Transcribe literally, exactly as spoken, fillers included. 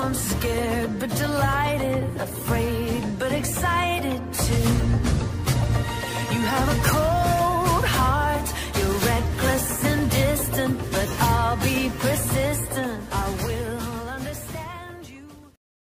I'm scared but delighted, afraid but excited too. You have a cold heart, you're reckless and distant, but I'll be persistent.